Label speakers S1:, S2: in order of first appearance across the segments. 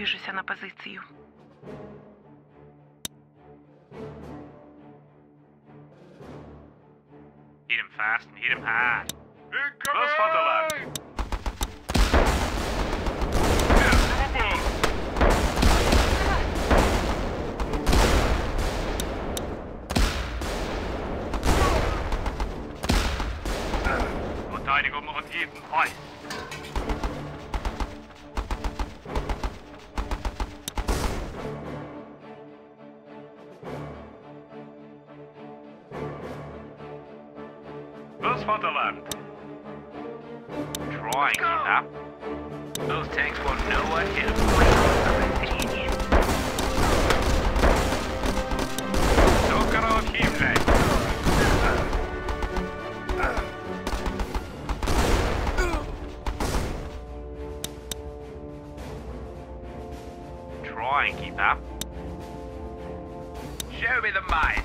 S1: Движуся на позицію.
S2: Hit him fast and hit him hard. Close for the left. Verteidigung und jeden Preis. Los Vaterland. Try and keep up. Those tanks won't know what hit them.
S1: Обозрение.
S2: Соколов Химлей. Try and keep up. Show me the mines.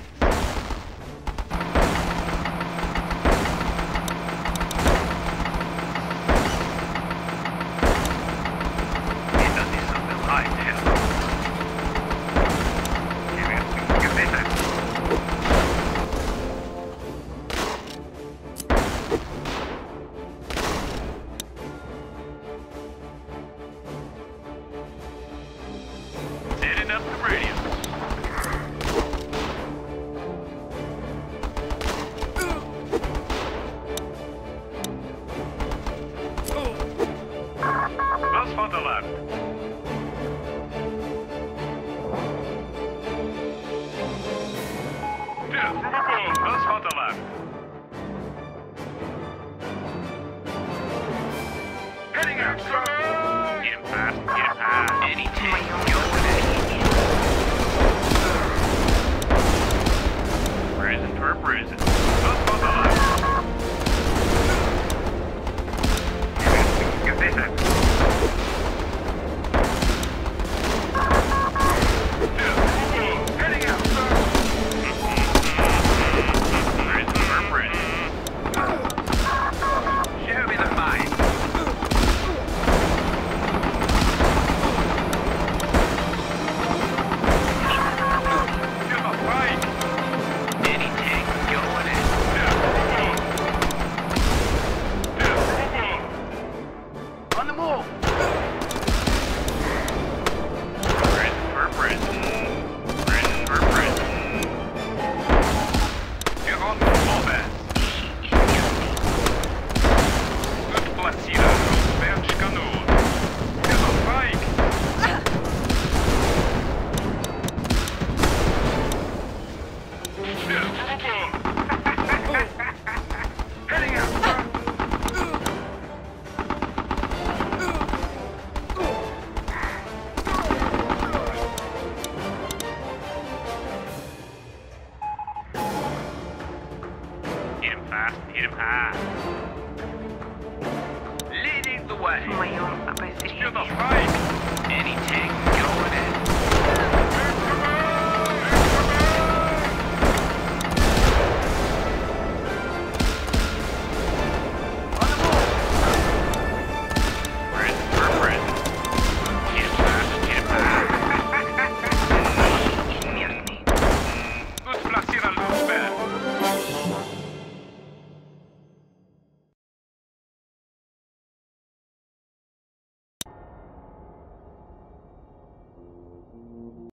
S2: Setting up the radio. Was Vaterland. Was Vaterland. Heading out, sir. Hit him fast, hit him high. Any tank going in. Prison for prison. Was Vaterland. Get this up. Heading out, sir. Prison for prison. Show me the mine. Give a fight. Any tank going in. On the move. Prison for prison. Prison for prison. You're on the combat. Good platzieren. Bergkanon. Give a fight. Heading out, sir. Hit him fast, hit him high. Leading the way.
S1: В моем
S2: You're the
S1: обозрении.
S2: fight. Any tank